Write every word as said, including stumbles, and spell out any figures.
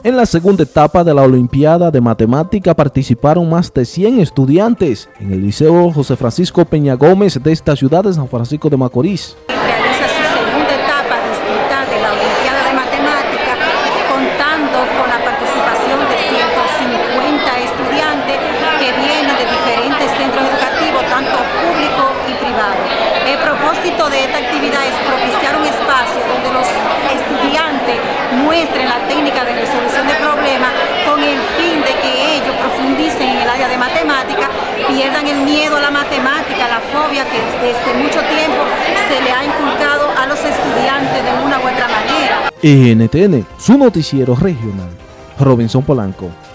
En la segunda etapa de la Olimpiada de Matemática participaron más de cien estudiantes en el Liceo José Francisco Peña Gómez de esta ciudad de San Francisco de Macorís. Realiza su segunda etapa distrital de la Olimpiada de Matemática, contando con la participación de ciento cincuenta estudiantes que vienen de diferentes centros educativos, tanto públicos y privados. El propósito de esta actividad es propiciar un espacio donde los estudiantes muestren la técnica de resolución de problemas con el fin de que ellos profundicen en el área de matemática, pierdan el miedo a la matemática, la fobia que desde mucho tiempo se le ha inculcado a los estudiantes de una u otra manera. N T N, su noticiero regional, Robinson Polanco.